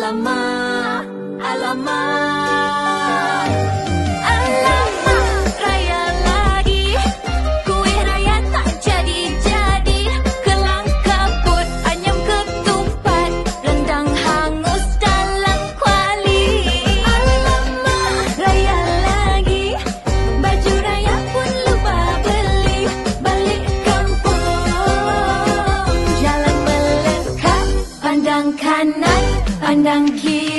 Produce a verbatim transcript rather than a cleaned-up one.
Alamak, alamak, alamak, raya lagi. Kuih raya tak jadi-jadi. Kelang kabut, ayam ketupat, rendang hangus dalam kuali. Alamak, raya lagi. Baju raya pun lupa beli. Balik kampung, jalan melengkap. Pandang kanan, pandang kiri.